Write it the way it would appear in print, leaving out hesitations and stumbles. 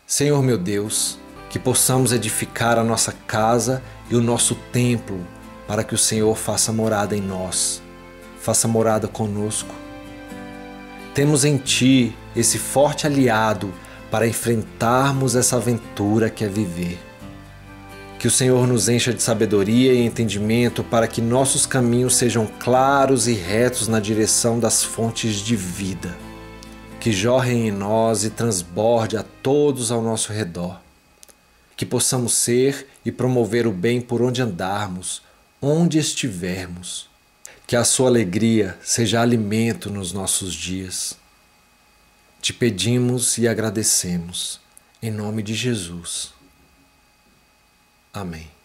Senhor meu Deus, que possamos edificar a nossa casa e o nosso templo para que o Senhor faça morada em nós, faça morada conosco. Temos em Ti esse forte aliado para enfrentarmos essa aventura que é viver. Que o Senhor nos encha de sabedoria e entendimento para que nossos caminhos sejam claros e retos na direção das fontes de vida, que jorrem em nós e transborde a todos ao nosso redor. Que possamos ser e promover o bem por onde andarmos, onde estivermos. Que a sua alegria seja alimento nos nossos dias. Te pedimos e agradecemos, em nome de Jesus. Amém.